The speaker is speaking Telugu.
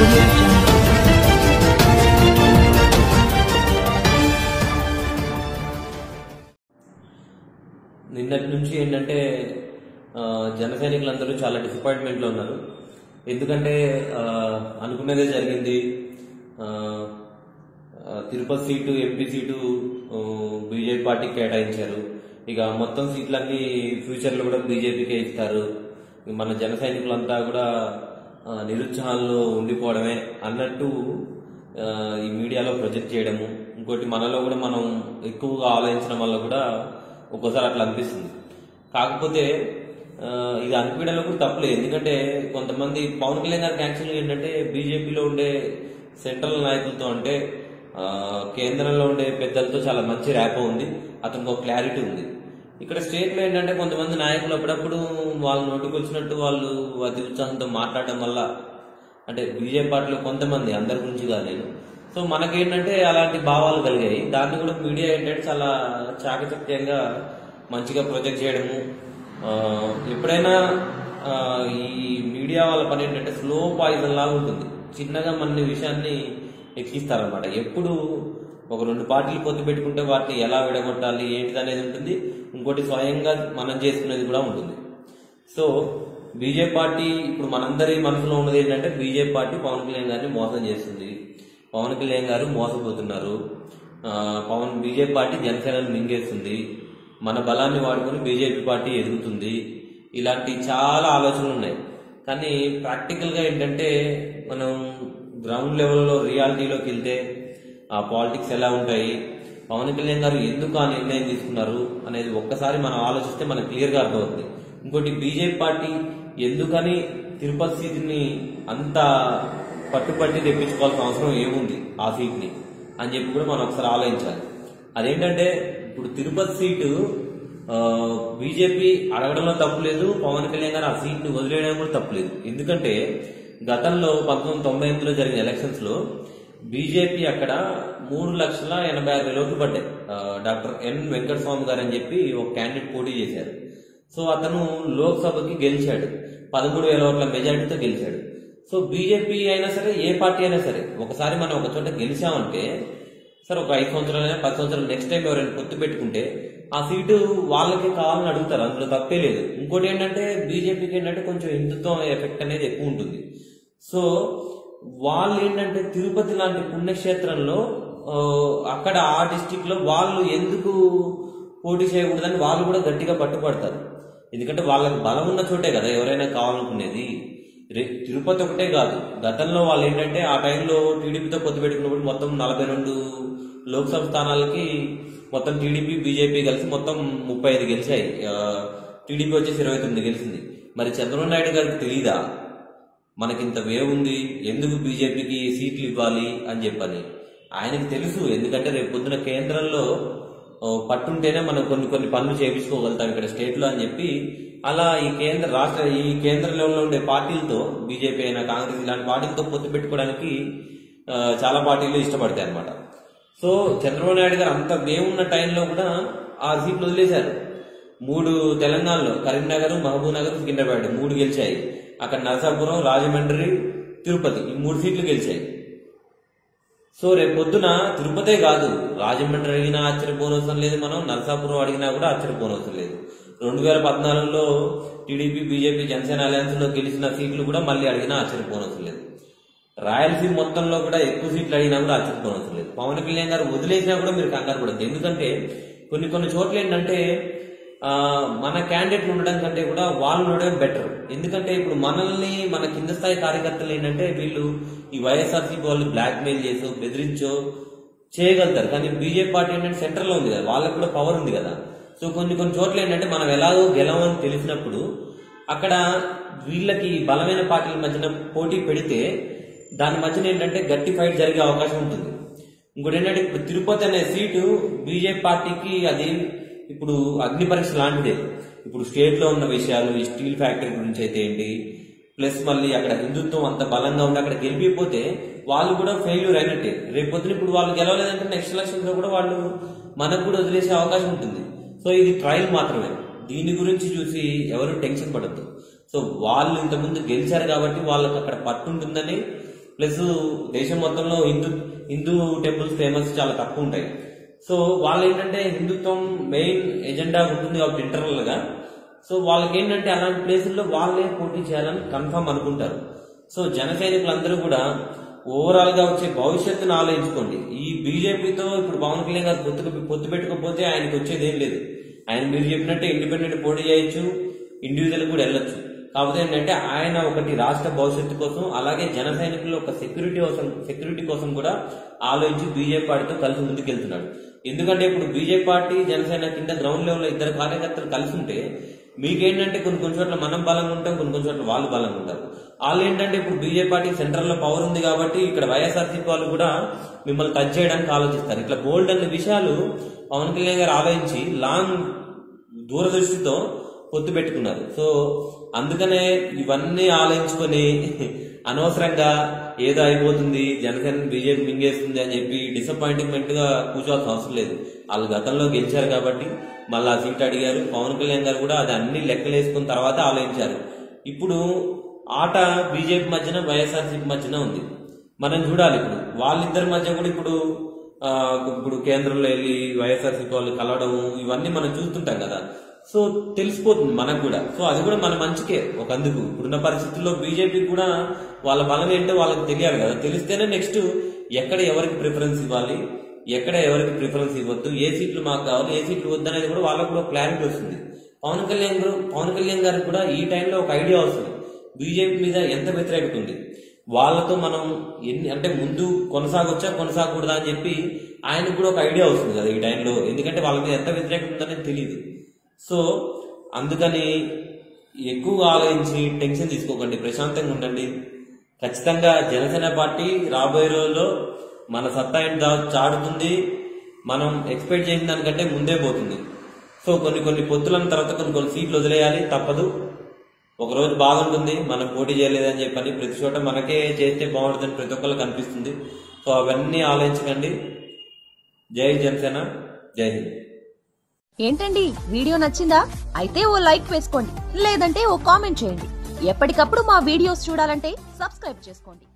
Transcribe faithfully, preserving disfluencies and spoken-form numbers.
audio jungle. నిన్నటి నుంచి ఏంటంటే జన సైనికులందరూ చాలా డిసప్పాయింట్మెంట్లో ఉన్నారు. ఎందుకంటే అనుకున్నదే జరిగింది. Tirupati seat MP seat BJP పార్టీకి కేటాయించారు. ఇక మొత్తం సీట్లన్నీ ఫ్యూచర్లో కూడా బీజేపీకే ఇస్తారు. మన జన సైనికులంతా కూడా నిరుత్సాహంలో ఉండిపోవడమే అన్నట్టు ఈ మీడియాలో ప్రొజెక్ట్ చేయడము. ఇంకోటి మనలో కూడా మనం ఎక్కువగా ఆలోచించడం వల్ల కూడా ఒక్కోసారి అట్లా అనిపిస్తుంది. కాకపోతే ఇది అనిపించడంలో కూడా తప్పలేదు. ఎందుకంటే కొంతమంది పవన్ కళ్యాణ్ గారికి యాక్చువల్గా ఏంటంటే బీజేపీలో ఉండే సెంట్రల్ నాయకులతో అంటే కేంద్రంలో ఉండే పెద్దలతో చాలా మంచి ర్యాపో ఉంది. అతనికి ఒక క్లారిటీ ఉంది. ఇక్కడ స్టేట్లో ఏంటంటే కొంతమంది నాయకులు అప్పుడప్పుడు వాళ్ళ నోటికి వచ్చినట్టు వాళ్ళు అతి ఉత్సాహంతో మాట్లాడడం వల్ల అంటే బీజేపీ పార్టీలో కొంతమంది, అందరి గురించి కాదు నేను, సో మనకేంటంటే అలాంటి భావాలు కలిగాయి. దాన్ని కూడా మీడియా ఏంటంటే చాలా చాకచక్యంగా మంచిగా ప్రొజెక్ట్ చేయడము. ఎప్పుడైనా ఈ మీడియా వాళ్ళ పని ఏంటంటే స్లో పాయిజన్ లాగా ఉంటుంది. చిన్నగా మన విషయాన్ని ఎక్కిస్తారనమాట. ఎప్పుడు ఒక రెండు పార్టీలు పొత్తు పెట్టుకుంటే వాటిని ఎలా విడగొట్టాలి ఏంటిది అనేది ఉంటుంది. ఇంకోటి స్వయంగా మనం చేసుకునేది కూడా ఉంటుంది. సో బీజేపీ పార్టీ ఇప్పుడు మనందరి మనసులో ఉన్నది ఏంటంటే బీజేపీ పార్టీ పవన్ కళ్యాణ్ గారిని మోసం చేస్తుంది, పవన్ కళ్యాణ్ గారు మోసపోతున్నారు, పవన్ బీజేపీ పార్టీ జనసేనను మింగేస్తుంది, మన బలాన్ని వాడుకొని బీజేపీ పార్టీ ఎదుగుతుంది, ఇలాంటి చాలా ఆలోచనలు ఉన్నాయి. కానీ ప్రాక్టికల్గా ఏంటంటే మనం గ్రౌండ్ లెవెల్లో రియాలిటీలోకి వెళ్తే ఆ పాలిటిక్స్ ఎలా ఉంటాయి, పవన్ కళ్యాణ్ గారు ఎందుకు ఆ నిర్ణయం తీసుకున్నారు అనేది ఒక్కసారి మనం ఆలోచిస్తే మనకు క్లియర్గా అర్థమవుతుంది. ఇంకోటి బీజేపీ పార్టీ ఎందుకని తిరుపతి సీట్ని అంత పట్టుపట్టి తెప్పించుకోవాల్సిన అవసరం ఏముంది ఆ సీట్ని అని చెప్పి కూడా మనం ఒకసారి ఆలోచించాలి. అదేంటంటే ఇప్పుడు తిరుపతి సీటు బీజేపీ అడగడంలో తప్పులేదు, పవన్ కళ్యాణ్ గారు ఆ సీట్ని వదిలేయడం కూడా తప్పులేదు. ఎందుకంటే గతంలో పంతొమ్మిది తొంభై ఎనిమిదిలో జరిగిన ఎలక్షన్స్ లో బీజేపీ అక్కడ మూడు లక్షల ఎనభై ఆరు వేల ఓట్లు పడ్డాయి. డాక్టర్ ఎన్ వెంకటస్వామి గారు అని చెప్పి ఒక క్యాండిడేట్ పోటీ చేశారు. సో అతను లోక్సభకి గెలిచాడు, పదమూడు వేల ఓట్ల మెజారిటీతో గెలిచాడు. సో బీజేపీ అయినా సరే ఏ పార్టీ అయినా సరే ఒకసారి మనం ఒక చోట గెలిచామంటే సరే ఒక ఐదు సంవత్సరాలైనా పది సంవత్సరాలు నెక్స్ట్ టైం ఎవరైనా పొత్తు పెట్టుకుంటే ఆ సీటు వాళ్ళకే కావాలని అడుగుతారు, అందులో తప్పే లేదు. ఇంకోటి ఏంటంటే బీజేపీకి ఏంటంటే కొంచెం హిందుత్వం ఎఫెక్ట్ అనేది ఎక్కువ ఉంటుంది. సో వాళ్ళు ఏంటంటే తిరుపతి లాంటి పుణ్యక్షేత్రంలో అక్కడ ఆ డిస్టిక్ లో వాళ్ళు ఎందుకు పోటీ చేయకూడదని వాళ్ళు కూడా గట్టిగా పట్టుపడతారు. ఎందుకంటే వాళ్ళకి బలం ఉన్న చోటే కదా ఎవరైనా కావాలనుకునేది. తిరుపతి ఒకటే కాదు, గతంలో వాళ్ళు ఏంటంటే ఆ టైంలో టీడీపీతో పొత్తు పెట్టుకున్నప్పుడు మొత్తం నలభై రెండు లోక్సభ స్థానాలకి మొత్తం టీడీపీ బీజేపీ కలిసి మొత్తం ముప్పై ఐదు గెలిచాయి. టీడీపీ వచ్చేసి ఇరవై తొమ్మిది గెలిచింది. మరి చంద్రబాబు నాయుడు గారికి తెలీదా మనకింత వేవ్ ఉంది, ఎందుకు బీజేపీకి సీట్లు ఇవ్వాలి అని చెప్పని? ఆయనకు తెలుసు. ఎందుకంటే రేపు పొద్దున కేంద్రంలో పట్టుంటేనే మనం కొన్ని కొన్ని పనులు చేయించుకోగలుగుతాం ఇక్కడ స్టేట్ లో అని చెప్పి అలా ఈ కేంద్ర రాష్ట్ర ఈ కేంద్ర లెవెల్లో ఉండే పార్టీలతో బీజేపీ అయినా కాంగ్రెస్ ఇలాంటి పార్టీలతో పొత్తు పెట్టుకోవడానికి చాలా పార్టీలు ఇష్టపడతాయి అనమాట. సో చంద్రబాబు నాయుడు గారు అంత వేవున్న టైంలో కూడా ఆ సీట్లు వదిలేశారు. మూడు తెలంగాణలో కరీంనగర్, మహబూబ్ నగర్, సికింద్రాబాద్ మూడు గెలిచాయి. అక్కడ నరసాపురం, రాజమండ్రి, తిరుపతి ఈ మూడు సీట్లు గెలిచాయి. సో రేపు పొద్దున తిరుపతే కాదు, రాజమండ్రి అడిగినా ఆశ్చర్యపోనవసరం లేదు, మనం నరసాపురం అడిగినా కూడా ఆశ్చర్యపోనవసరం లేదు. రెండు వేల పద్నాలుగులో టీడీపీ బీజేపీ జనసేన అలయన్స్ లో గెలిచిన సీట్లు కూడా మళ్ళీ అడిగినా ఆశ్చర్యపోనవసరం లేదు. రాయలసీమ మొత్తంలో కూడా ఎక్కువ సీట్లు అడిగినా కూడా ఆశ్చర్యపోనవసరం లేదు. పవన్ కళ్యాణ్ గారు వదిలేసినా కూడా మీరు కంగారు పడద్దు. ఎందుకంటే కొన్ని కొన్ని చోట్ల ఏంటంటే మన క్యాండిడేట్లు ఉండడం కంటే కూడా వాళ్ళు ఉండడం బెటర్. ఎందుకంటే ఇప్పుడు మనల్ని మన కింద స్థాయి కార్యకర్తలు ఏంటంటే వీళ్ళు ఈ వైఎస్ఆర్సీపీ వాళ్ళు బ్లాక్ మెయిల్ చేసో బెదిరించో చేయగలుగుతారు. కానీ బీజేపీ పార్టీ ఏంటంటే సెంటర్ లో ఉంది కదా, వాళ్ళకి కూడా పవర్ ఉంది కదా. సో కొన్ని కొన్ని చోట్ల ఏంటంటే మనం ఎలాగో గెలవని తెలిసినప్పుడు అక్కడ వీళ్ళకి బలమైన పార్టీల మధ్యన పోటీ పెడితే దాని మధ్యన ఏంటంటే గట్టి ఫైట్ జరిగే అవకాశం ఉంటుంది. ఇంకోటి ఏంటంటే ఇప్పుడు తిరుపతి అనే సీటు బీజేపీ పార్టీకి అది ఇప్పుడు అగ్ని పరీక్ష లాంటిదే. ఇప్పుడు స్టేట్ లో ఉన్న విషయాలు ఈ స్టీల్ ఫ్యాక్టరీ గురించి అయితే ఏంటి, ప్లస్ మళ్ళీ అక్కడ హిందుత్వం అంత బలంగా ఉండి అక్కడ గెలిపిపోతే వాళ్ళు కూడా ఫెయిల్యూర్ అయినట్టే. రేపు పొద్దున ఇప్పుడు వాళ్ళు గెలవలేదంటే నెక్స్ట్ ఎలక్షన్స్ లో కూడా వాళ్ళు మనకు కూడా వదిలేసే అవకాశం ఉంటుంది. సో ఇది ట్రయల్ మాత్రమే, దీని గురించి చూసి ఎవరు టెన్షన్ పడద్దు. సో వాళ్ళు ఇంతకుముందు గెలిచారు కాబట్టి వాళ్ళకి అక్కడ పట్టుంటుందని ప్లస్ దేశం మొత్తంలో హిందూ హిందూ టెంపుల్స్ ఫేమస్ చాలా తక్కువ ఉంటాయి. సో వాళ్ళు ఏంటంటే హిందుత్వం మెయిన్ ఎజెండా ఉంటుంది కాబట్టి ఇంటర్నల్ గా, సో వాళ్ళకి ఏంటంటే అలాంటి ప్లేసుల్లో వాళ్ళే పోటీ చేయాలని కన్ఫర్మ్ అనుకుంటారు. సో జన సైనికులందరూ కూడా ఓవరాల్ గా వచ్చే భవిష్యత్తును ఆలోచించుకోండి. ఈ బీజేపీతో ఇప్పుడు పవన్ కళ్యాణ్ గారు పొత్తు పొత్తు పెట్టుకోకపోతే ఆయనకు వచ్చేది ఏం లేదు. ఆయన మీరు చెప్పినట్టే ఇండిపెండెంట్ పోటీ చేయొచ్చు, ఇండివిజువల్ కూడా వెళ్ళొచ్చు. కాకపోతే ఏంటంటే ఆయన ఒకటి రాష్ట్ర భవిష్యత్తు కోసం, అలాగే జన సైనికులు ఒక సెక్యూరిటీ కోసం సెక్యూరిటీ కోసం కూడా ఆలోచించి బీజేపీ పార్టీతో కలిసి ముందుకెళ్తున్నాడు. ఎందుకంటే ఇప్పుడు బీజేపీ పార్టీ జనసేన కింద గ్రౌండ్ లెవెల్ ఇద్దరు కార్యకర్తలు కలిసి ఉంటే మీకేంటంటే కొన్ని కొన్ని చోట్ల మనం బలంగా ఉంటాం, కొన్ని కొన్ని చోట్ల వాళ్ళు బలంగా ఉంటారు. వాళ్ళు ఏంటంటే ఇప్పుడు బీజేపీ పార్టీ సెంట్రల్ లో పవర్ ఉంది కాబట్టి ఇక్కడ వైఎస్ఆర్సీపీ వాళ్ళు కూడా మిమ్మల్ని టచ్ చేయడానికి ఆలోచిస్తారు. ఇట్లా బోల్డ్ అనే విషయాలు పవన్ కళ్యాణ్ గారు ఆలోచించి లాంగ్ దూరదృష్టితో పొత్తు పెట్టుకున్నారు. సో అందుకనే ఇవన్నీ ఆలోచించుకొని అనవసరంగా ఏదో అయిపోతుంది జనసేన బీజేపీ మింగేస్తుంది అని చెప్పి డిసప్పాయింట్మెంట్ గా కూర్చోవాల్సిన అవసరం లేదు. వాళ్ళు గతంలో గెలిచారు కాబట్టి మళ్ళీ ఆ సీట్ అడిగారు. పవన్ కళ్యాణ్ గారు కూడా అది అన్ని లెక్కలు వేసుకున్న తర్వాత ఆలోచించారు. ఇప్పుడు ఆట బీజేపీ మధ్యన వైఎస్ఆర్సీపీ మధ్యన ఉంది. మనం చూడాలి ఇప్పుడు వాళ్ళిద్దరి మధ్య కూడా ఇప్పుడు ఇప్పుడు కేంద్రంలో వెళ్ళి వైఎస్ఆర్సీపీ వాళ్ళు కలవడం ఇవన్నీ మనం చూస్తుంటాం కదా. సో తెలిసిపోతుంది మనకు కూడా. సో అది కూడా మన మంచికే ఒక అందుకు. ఇప్పుడున్న పరిస్థితుల్లో బీజేపీ కూడా వాళ్ళ బలం ఏంటో వాళ్ళకి తెలియాలి కదా. తెలిస్తేనే నెక్స్ట్ ఎక్కడ ఎవరికి ప్రిఫరెన్స్ ఇవ్వాలి, ఎక్కడ ఎవరికి ప్రిఫరెన్స్ ఇవ్వద్దు, ఏ సీట్లు మాకు కావాలి, ఏ సీట్లు వద్దు అనేది కూడా వాళ్ళకు కూడా క్లారిటీ వస్తుంది. పవన్ కళ్యాణ్ గారు పవన్ కళ్యాణ్ గారికి కూడా ఈ టైంలో ఒక ఐడియా వస్తుంది బీజేపీ మీద ఎంత వ్యతిరేకత ఉంది, వాళ్ళతో మనం ఎన్ని అంటే ముందు కొనసాగొచ్చా కొనసాగకూడదా అని చెప్పి ఆయనకు కూడా ఒక ఐడియా వస్తుంది కదా ఈ టైంలో. ఎందుకంటే వాళ్ళ మీద ఎంత వ్యతిరేకత ఉందనేది తెలియదు. సో అందుకని ఎక్కువగా ఆలోచించి టెన్షన్ తీసుకోకండి, ప్రశాంతంగా ఉండండి. ఖచ్చితంగా జనసేన పార్టీ రాబోయే రోజుల్లో మన సత్తా ఏంటి చాటుతుంది. మనం ఎక్స్పెక్ట్ చేసిన దానికంటే ముందే పోతుంది. సో కొన్ని కొన్ని పొత్తుల తర్వాత కొన్ని కొన్ని సీట్లు వదిలేయాలి, తప్పదు. ఒక రోజు బాగుంటుంది మనం పోటీ చేయలేదని చెప్పని ప్రతి చోట మనకే చేస్తే బాగుంటుందని ప్రతి ఒక్కరికి కనిపిస్తుంది. సో అవన్నీ ఆలోచించకండి. జై జనసేన, జై హింద్. ఏంటండి వీడియో నచ్చిందా? అయితే ఓ లైక్ వేసుకోండి, లేదంటే ఓ కామెంట్ చేయండి. ఎప్పటికప్పుడు మా వీడియోస్ చూడాలంటే సబ్స్క్రైబ్ చేసుకోండి.